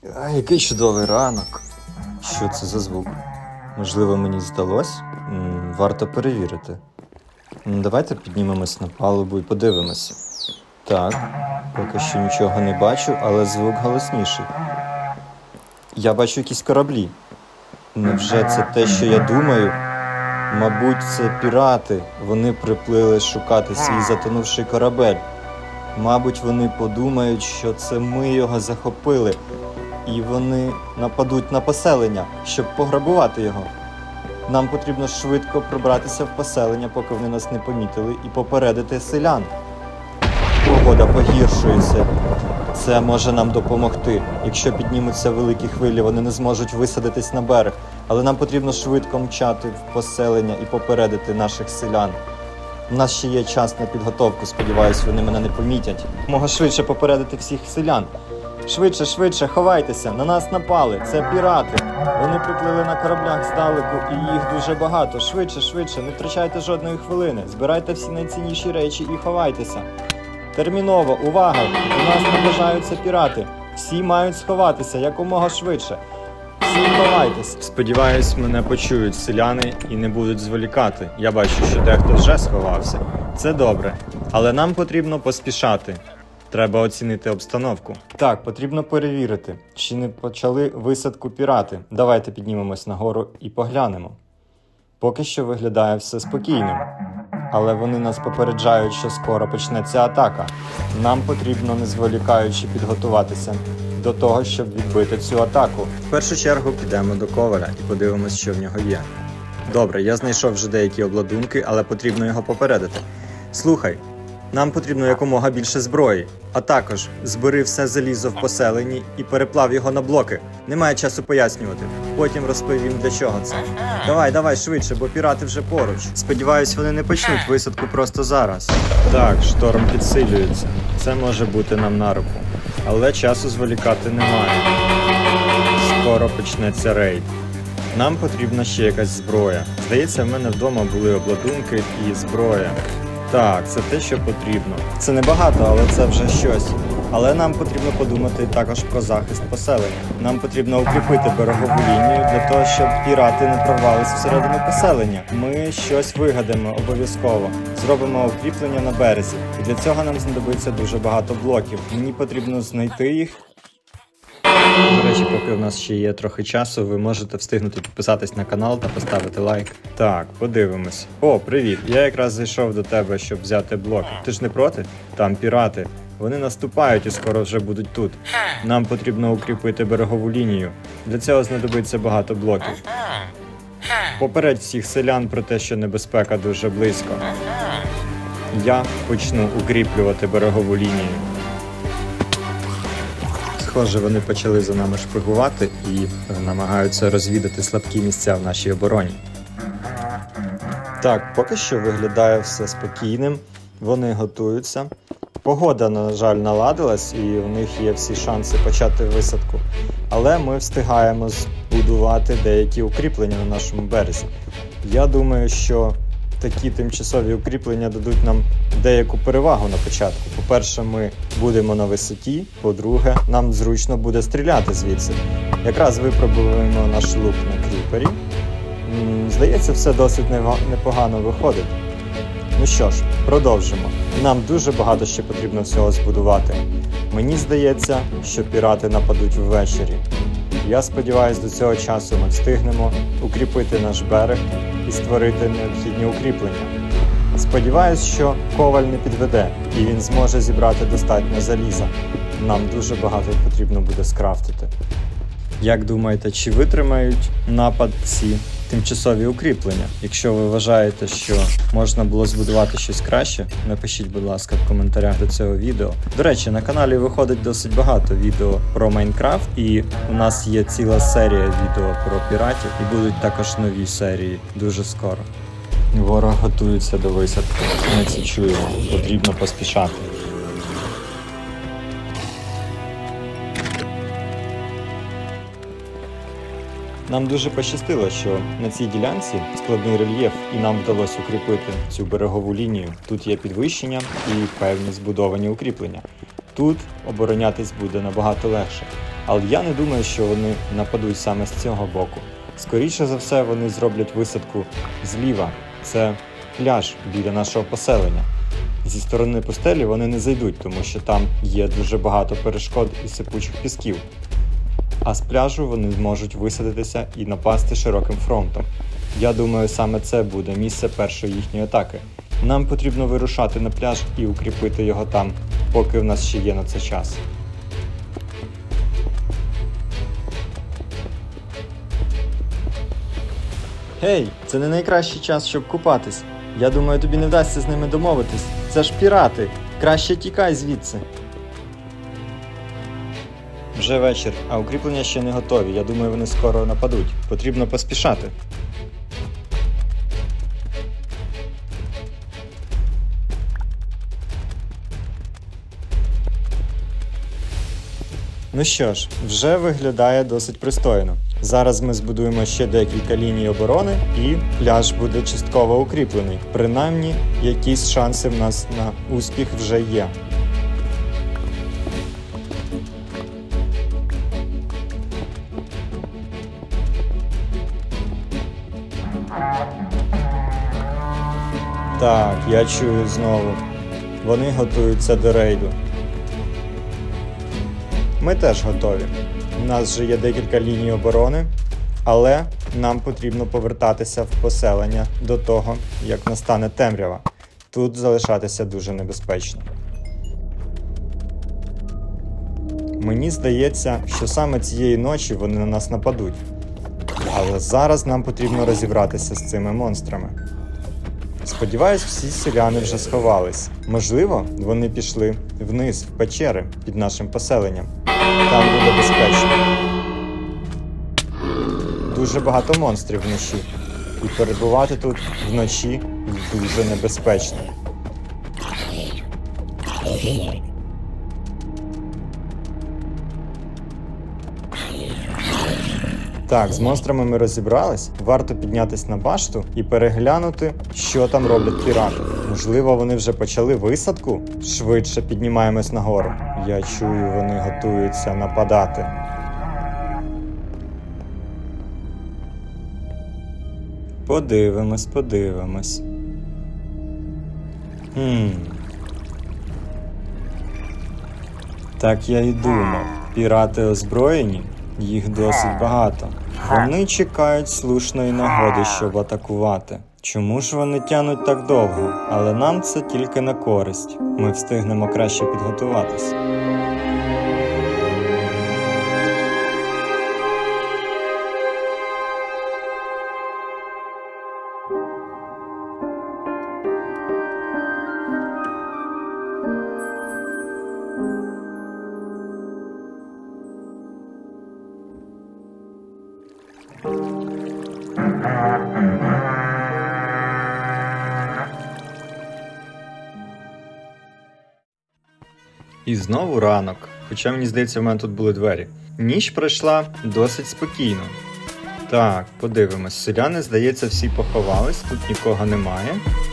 Який чудовий ранок. Що це за звук? Можливо, мені здалось? Варто перевірити. Давайте піднімемось на палубу і подивимося. Так, поки що нічого не бачу, але звук голосніший. Я бачу якісь кораблі. Невже це те, що я думаю? Мабуть, це пірати. Вони приплили шукати свій затонувший корабель. Мабуть, вони подумають, що це ми його захопили. І вони нападуть на поселення, щоб пограбувати його. Нам потрібно швидко пробратися в поселення, поки вони нас не помітили, і попередити селян. Погода погіршується. Це може нам допомогти. Якщо піднімуться великі хвилі, вони не зможуть висадитись на берег. Але нам потрібно швидко мчати в поселення і попередити наших селян. У нас ще є час на підготовку, сподіваюсь, вони мене не помітять. Мога швидше попередити всіх селян. Швидше, ховайтеся, на нас напали, це пірати. Вони приплили на кораблях здалеку і їх дуже багато. Швидше, не втрачайте жодної хвилини. Збирайте всі найцінніші речі і ховайтеся. Терміново, увага! У нас наближаються пірати. Всі мають сховатися якомога швидше. Всі ховайтеся. Сподіваюсь, мене почують селяни і не будуть зволікати. Я бачу, що дехто вже сховався. Це добре. Але нам потрібно поспішати. Треба оцінити обстановку. Так, потрібно перевірити, чи не почали висадку пірати. Давайте піднімемось нагору і поглянемо. Поки що виглядає все спокійним. Але вони нас попереджають, що скоро почнеться атака. Нам потрібно, не зволікаючи, підготуватися до того, щоб відбити цю атаку. В першу чергу підемо до Коваля і подивимось, що в нього є. Добре, я знайшов вже деякі обладунки, але потрібно його попередити. Слухай, нам потрібно якомога більше зброї, а також збери все залізо в поселенні і переплав його на блоки. Немає часу пояснювати. Потім розповім, для чого це. Давай, швидше, бо пірати вже поруч. Сподіваюсь, вони не почнуть висадку просто зараз. Так, шторм підсилюється. Це може бути нам на руку. Але часу зволікати немає. Скоро почнеться рейд. Нам потрібна ще якась зброя. Здається, в мене вдома були обладунки і зброя. Так, це те, що потрібно. Це небагато, але це вже щось. Але нам потрібно подумати також про захист поселення. Нам потрібно укріпити берегову лінію для того, щоб пірати не прорвались всередину поселення. Ми щось вигадаємо обов'язково. Зробимо укріплення на березі. І для цього нам знадобиться дуже багато блоків. Мені потрібно знайти їх. До речі, поки у нас ще є трохи часу, ви можете встигнути підписатись на канал та поставити лайк. Так, подивимось. О, привіт! Я якраз зайшов до тебе, щоб взяти блоки. Ти ж не проти? Там пірати. Вони наступають і скоро вже будуть тут. Нам потрібно укріпити берегову лінію. Для цього знадобиться багато блоків. Попередь всіх селян про те, що небезпека дуже близько. Я почну укріплювати берегову лінію. Схоже, вони почали за нами шпигувати і намагаються розвідати слабкі місця в нашій обороні. Так, поки що виглядає все спокійним, вони готуються. Погода, на жаль, наладилась і у них є всі шанси почати висадку. Але ми встигаємо збудувати деякі укріплення на нашому березі. Я думаю, що такі тимчасові укріплення дадуть нам деяку перевагу на початку. По-перше, ми будемо на висоті, по-друге, нам зручно буде стріляти звідси. Якраз випробуємо наш лук на кріпері. Здається, все досить непогано виходить. Ну що ж, продовжимо. Нам дуже багато ще потрібно всього збудувати. Мені здається, що пірати нападуть ввечері. Я сподіваюся, до цього часу ми встигнемо укріпити наш берег і створити необхідні укріплення. Сподіваюсь, що Коваль не підведе і він зможе зібрати достатньо заліза. Нам дуже багато потрібно буде скрафтити. Як думаєте, чи витримають напад ці тимчасові укріплення? Якщо ви вважаєте, що можна було збудувати щось краще, напишіть, будь ласка, в коментарях до цього відео. До речі, на каналі виходить досить багато відео про Майнкрафт, і у нас є ціла серія відео про піратів, і будуть також нові серії дуже скоро. Ворог готується до висадки. Ми це чуємо. Потрібно поспішати. Нам дуже пощастило, що на цій ділянці складний рельєф і нам вдалося укріпити цю берегову лінію. Тут є підвищення і певні збудовані укріплення. Тут оборонятись буде набагато легше. Але я не думаю, що вони нападуть саме з цього боку. Скоріше за все, вони зроблять висадку зліва. Це пляж біля нашого поселення. Зі сторони пустелі вони не зайдуть, тому що там є дуже багато перешкод і сипучих пісків. А з пляжу вони зможуть висадитися і напасти широким фронтом. Я думаю, саме це буде місце першої їхньої атаки. Нам потрібно вирушати на пляж і укріпити його там, поки в нас ще є на це час. Гей, це не найкращий час, щоб купатись. Я думаю, тобі не вдасться з ними домовитись. Це ж пірати. Краще тікай звідси. Вже вечір, а укріплення ще не готові. Я думаю, вони скоро нападуть. Потрібно поспішати. Ну що ж, вже виглядає досить пристойно. Зараз ми збудуємо ще декілька ліній оборони і пляж буде частково укріплений. Принаймні, якісь шанси в нас на успіх вже є. Так, я чую знову. Вони готуються до рейду. Ми теж готові. У нас вже є декілька ліній оборони, але нам потрібно повертатися в поселення до того, як настане темрява. Тут залишатися дуже небезпечно. Мені здається, що саме цієї ночі вони на нас нападуть. Але зараз нам потрібно розібратися з цими монстрами. Сподіваюсь, всі селяни вже сховались. Можливо, вони пішли вниз, в печери під нашим поселенням. Там буде безпечно. Дуже багато монстрів вночі. І перебувати тут вночі дуже небезпечно. Так, з монстрами ми розібрались. Варто піднятись на башту і переглянути, що там роблять пірати. Можливо, вони вже почали висадку? Швидше піднімаємось нагору. Я чую, вони готуються нападати. Подивимось. Так я і думав. Пірати озброєні? Їх досить багато. Вони чекають слушної нагоди, щоб атакувати. Чому ж вони тянуть так довго? Але нам це тільки на користь. Ми встигнемо краще підготуватись. І знову ранок, хоча мені здається, в мене тут були двері. Ніч пройшла досить спокійно. Так, подивимось. Селяни, здається, всі поховались, тут нікого немає.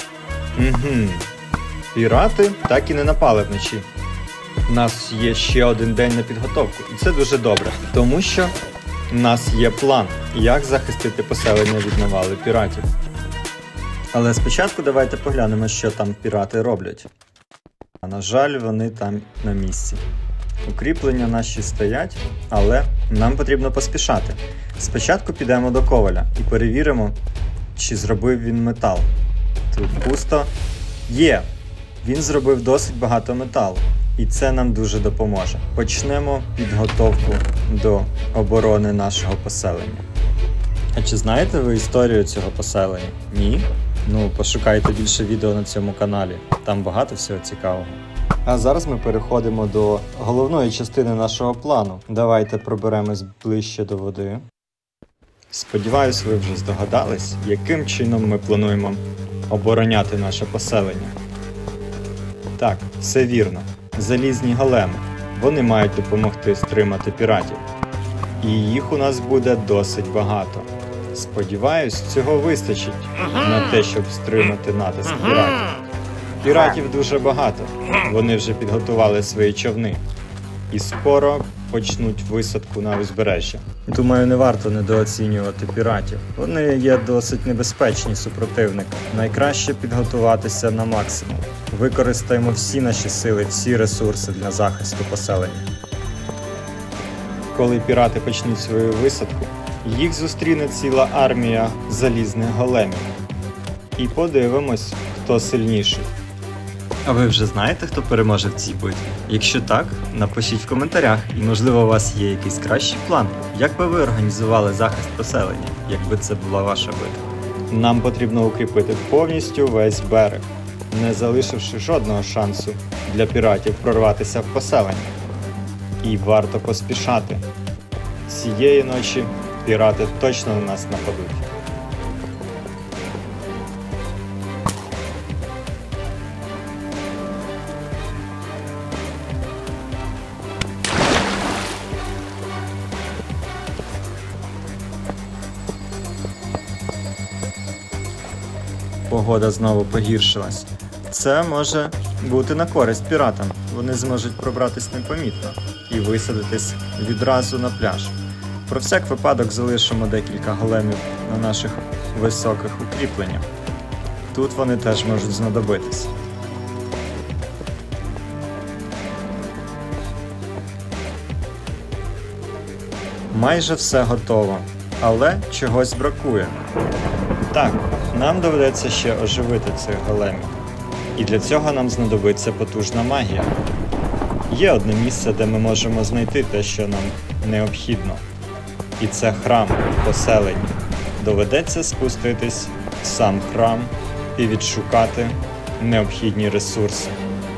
Пірати так і не напали вночі. У нас є ще один день на підготовку, і це дуже добре, тому що у нас є план, як захистити поселення від навали піратів. Але спочатку давайте поглянемо, що там пірати роблять. На жаль, вони там на місці. Укріплення наші стоять, але нам потрібно поспішати. Спочатку підемо до коваля і перевіримо, чи зробив він метал. Тут пусто. Є! Він зробив досить багато металу. І це нам дуже допоможе. Почнемо підготовку до оборони нашого поселення. А чи знаєте ви історію цього поселення? Ні? Ну, пошукайте більше відео на цьому каналі. Там багато всього цікавого. А зараз ми переходимо до головної частини нашого плану. Давайте проберемось ближче до води. Сподіваюсь, ви вже здогадались, яким чином ми плануємо обороняти наше поселення. Так, все вірно. Залізні големи. Вони мають допомогти стримати піратів. І їх у нас буде досить багато. Сподіваюсь, цього вистачить на те, щоб стримати натиск піратів. Піратів дуже багато. Вони вже підготували свої човни. І скоро почнуть висадку на узбережжя. Думаю, не варто недооцінювати піратів. Вони є досить небезпечні супротивники. Найкраще підготуватися на максимум. Використаємо всі наші сили, всі ресурси для захисту поселення. Коли пірати почнуть свою висадку, їх зустріне ціла армія залізних големів. І подивимось, хто сильніший. А ви вже знаєте, хто переможе в цій битві? Якщо так, напишіть в коментарях, і можливо у вас є якийсь кращий план. Як би ви організували захист поселення, якби це була ваша битва? Нам потрібно укріпити повністю весь берег, не залишивши жодного шансу для піратів прорватися в поселення. І варто поспішати. Цієї ночі пірати точно на нас нападуть. Погода знову погіршилась. Це може бути на користь піратам. Вони зможуть пробратись непомітно і висадитись відразу на пляж. Про всяк випадок залишимо декілька големів на наших високих укріпленнях. Тут вони теж можуть знадобитись. Майже все готово, але чогось бракує. Так, нам доведеться ще оживити цих големів. І для цього нам знадобиться потужна магія. Є одне місце, де ми можемо знайти те, що нам необхідно. І це храм в поселенні. Доведеться спуститись в сам храм і відшукати необхідні ресурси.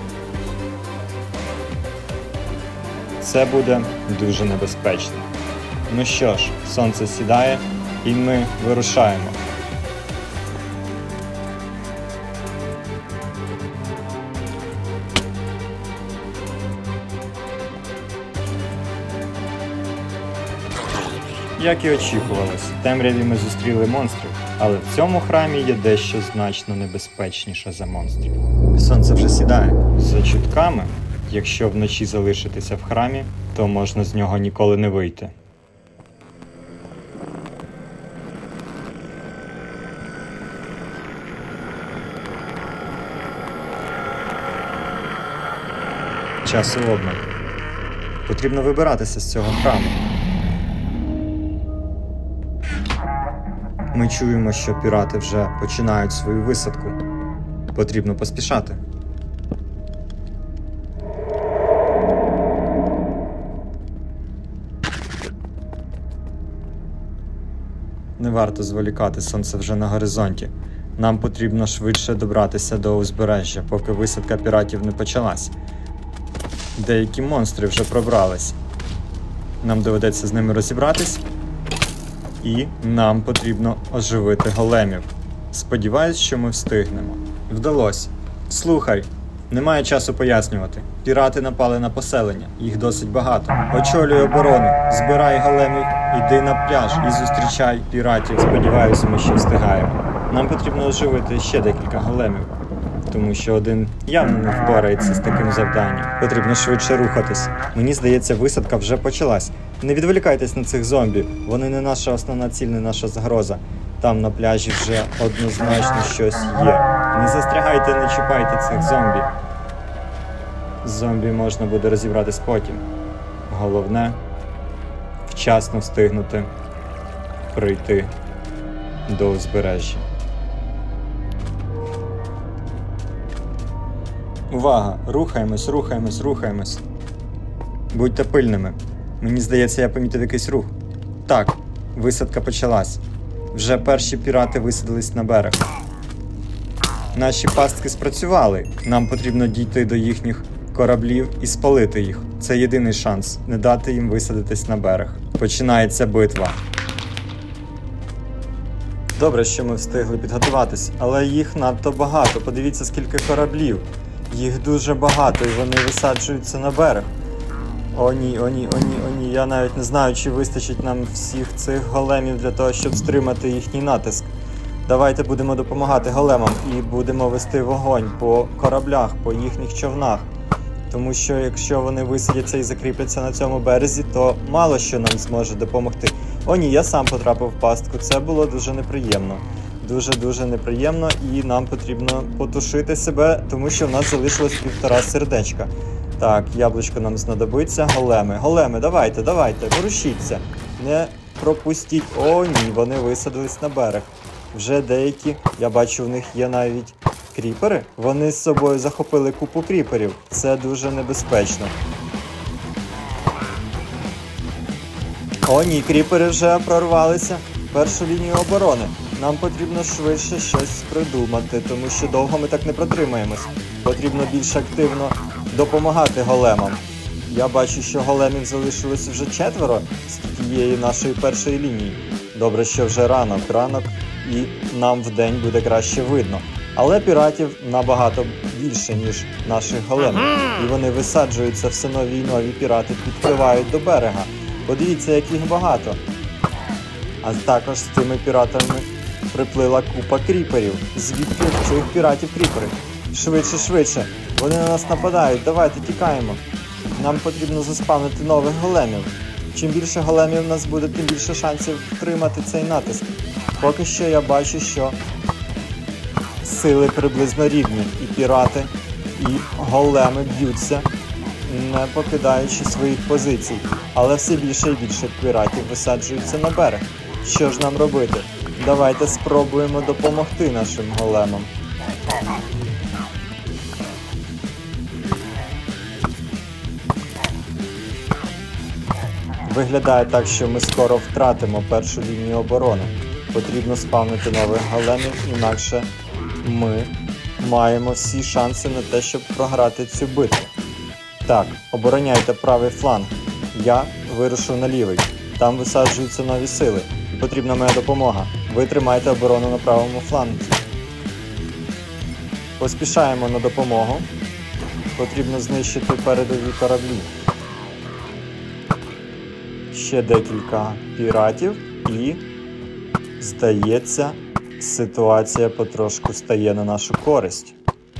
Це буде дуже небезпечно. Ну що ж, сонце сідає і ми вирушаємо. Як і очікувалось, в темряві ми зустріли монстрів, але в цьому храмі є дещо значно небезпечніше за монстрів. Сонце вже сідає. За чутками, якщо вночі залишитися в храмі, то можна з нього ніколи не вийти. Часу обмаль. Потрібно вибиратися з цього храму. Ми чуємо, що пірати вже починають свою висадку. Потрібно поспішати. Не варто зволікати, сонце вже на горизонті. Нам потрібно швидше добратися до узбережжя, поки висадка піратів не почалась. Деякі монстри вже пробрались. Нам доведеться з ними розібратись. І нам потрібно оживити големів. Сподіваюсь, що ми встигнемо. Вдалося. Слухай, немає часу пояснювати. Пірати напали на поселення, їх досить багато. Очолюй оборону, збирай големів, іди на пляж і зустрічай піратів. Сподіваюсь, ми ще встигаємо. Нам потрібно оживити ще декілька големів, тому що один явно не впорається з таким завданням. Потрібно швидше рухатись. Мені здається, висадка вже почалась. Не відволікайтесь на цих зомбі, вони не наша основна ціль, не наша загроза. Там на пляжі вже однозначно щось є. Не застрягайте, не чіпайте цих зомбі. З зомбі можна буде розібратись потім. Головне – вчасно встигнути прийти до узбережжя. Увага! Рухаємось, рухаємось, рухаємось. Будьте пильними. Мені здається, я помітив якийсь рух. Так, висадка почалась. Вже перші пірати висадились на берег. Наші пастки спрацювали. Нам потрібно дійти до їхніх кораблів і спалити їх. Це єдиний шанс – не дати їм висадитись на берег. Починається битва. Добре, що ми встигли підготуватись, але їх надто багато. Подивіться, скільки кораблів. Їх дуже багато і вони висаджуються на берег. О ні, о ні, о ні, о ні. Я навіть не знаю, чи вистачить нам всіх цих големів для того, щоб стримати їхній натиск. Давайте будемо допомагати големам і будемо вести вогонь по кораблях, по їхніх човнах. Тому що якщо вони висадяться і закріпляться на цьому березі, то мало що нам зможе допомогти. О ні, я сам потрапив в пастку. Це було дуже неприємно. Дуже-дуже неприємно, і нам потрібно потушити себе, тому що в нас залишилось 1,5 сердечка. Так, яблучко нам знадобиться. Големи, давайте, ворушіться. Не пропустіть. О, ні, вони висадились на берег. Вже деякі, я бачу, в них є навіть кріпери. Вони з собою захопили купу кріперів. Це дуже небезпечно. О, ні, кріпери вже прорвалися в першу лінію оборони. Нам потрібно швидше щось придумати, тому що довго ми так не протримаємось. Потрібно більш активно допомагати големам. Я бачу, що големів залишилось вже 4 з тієї нашої першої лінії. Добре, що вже ранок, і нам вдень буде краще видно. Але піратів набагато більше, ніж наших големів. І вони висаджуються все нові і нові пірати, підпливають до берега. Подивіться, як їх багато. А також з цими піратами приплила купа кріперів. Звідки в цих піратів кріпери? Швидше. Вони на нас нападають. Давайте тікаємо. Нам потрібно заспавнити нових големів. Чим більше големів у нас буде, тим більше шансів втримати цей натиск. Поки що я бачу, що сили приблизно рівні. І пірати, і големи б'ються, не покидаючи своїх позицій. Але все більше і більше піратів висаджуються на берег. Що ж нам робити? Давайте спробуємо допомогти нашим големам. Виглядає так, що ми скоро втратимо першу лінію оборони. Потрібно спавнити нових големів, інакше ми маємо всі шанси на те, щоб програти цю битву. Так, обороняйте правий фланг. Я вирушу на лівий. Там висаджуються нові сили. І потрібна моя допомога. Ви тримайте оборону на правому фланзі. Поспішаємо на допомогу. Потрібно знищити передові кораблі. Ще декілька піратів і, здається, ситуація потрошку стає на нашу користь.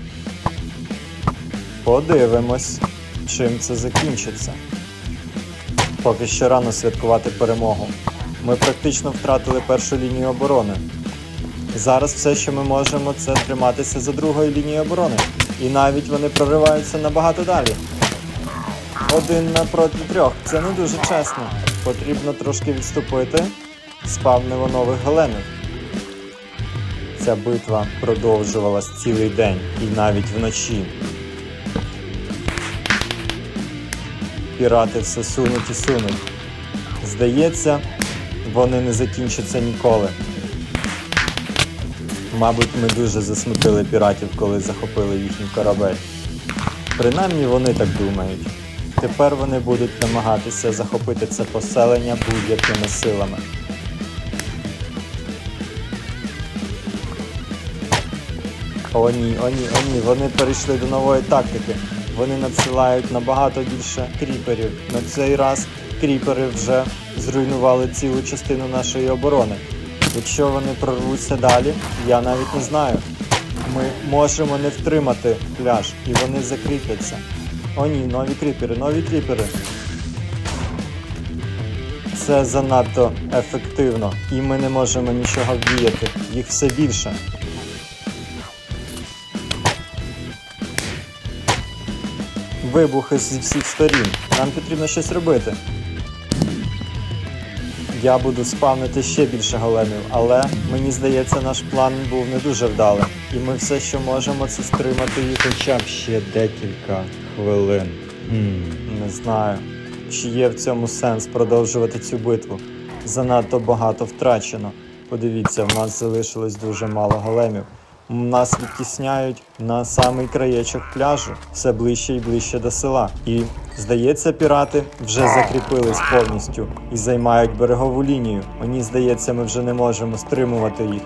Подивимось, чим це закінчиться. Поки що рано святкувати перемогу. Ми практично втратили першу лінію оборони. Зараз все, що ми можемо, це триматися за другою лінією оборони. І навіть вони прориваються набагато далі. 1 проти 3. Це не дуже чесно. Потрібно трошки відступити. Спавнило нових големів. Ця битва продовжувалась цілий день і навіть вночі. Пірати все сунуть і сунуть. Здається, вони не закінчаться ніколи. Мабуть, ми дуже засмутили піратів, коли захопили їхній корабель. Принаймні вони так думають. Тепер вони будуть намагатися захопити це поселення будь-якими силами. О ні, вони перейшли до нової тактики. Вони надсилають набагато більше кріперів. На цей раз кріпери вже зруйнували цілу частину нашої оборони. Якщо вони прорвуться далі, я навіть не знаю. Ми можемо не втримати пляж, і вони закріпляться. О ні, нові кріпери. Це занадто ефективно, і ми не можемо нічого вдіяти. Їх все більше. Вибухи зі всіх сторін. Нам потрібно щось робити. Я буду спавнити ще більше големів, але, мені здається, наш план був не дуже вдалим. І ми все, що можемо, це стримати їх хоча б ще декілька хвилин. Не знаю, чи є в цьому сенс продовжувати цю битву. Занадто багато втрачено. Подивіться, в нас залишилось дуже мало големів. Нас відтісняють на самий краєчок пляжу, все ближче і ближче до села. І, здається, пірати вже закріпились повністю і займають берегову лінію. Мені здається, ми вже не можемо стримувати їх.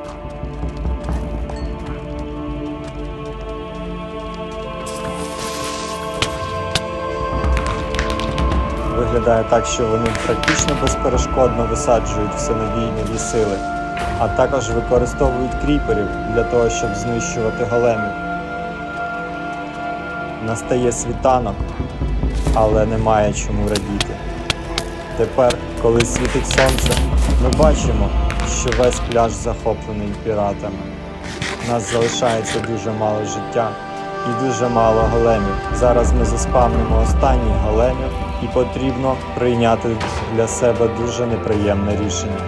Виглядає так, що вони практично безперешкодно висаджують все нові і нові сили. А також використовують кріперів для того, щоб знищувати големів. Настає світанок, але немає чому радіти. Тепер, коли світить сонце, ми бачимо, що весь пляж захоплений піратами. У нас залишається дуже мало життя і дуже мало големів. Зараз ми заспавнимо останніх големів і потрібно прийняти для себе дуже неприємне рішення.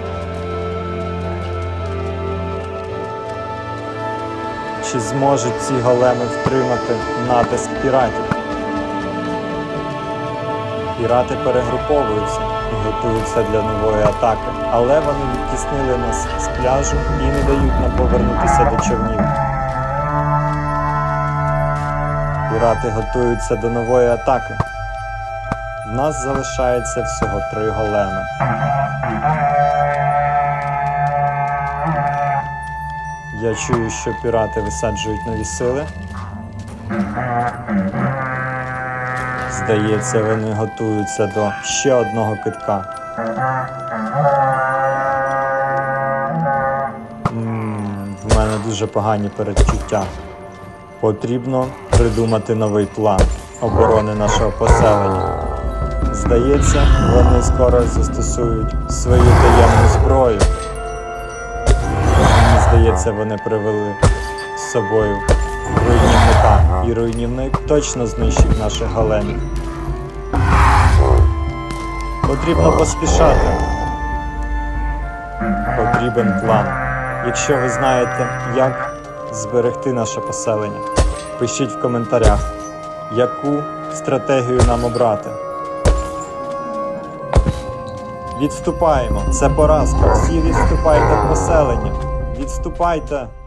Чи зможуть ці големи втримати натиск піратів? Пірати перегруповуються і готуються для нової атаки, але вони відтіснили нас з пляжу і не дають нам повернутися до човнів. Пірати готуються до нової атаки. В нас залишається всього 3 големи. Я чую, що пірати висаджують нові сили. Здається, вони готуються до ще одного кидка. В мене дуже погані передчуття. Потрібно придумати новий план оборони нашого поселення. Здається, вони скоро застосують свою таємну зброю. Мені здається, вони привели з собою руйнівника. І руйнівник точно знищить наших големів. Потрібно поспішати. Потрібен план. Якщо ви знаєте, як зберегти наше поселення, пишіть в коментарях, яку стратегію нам обрати. Відступаємо. Це поразка. Всі відступайте в поселення. Відступайте.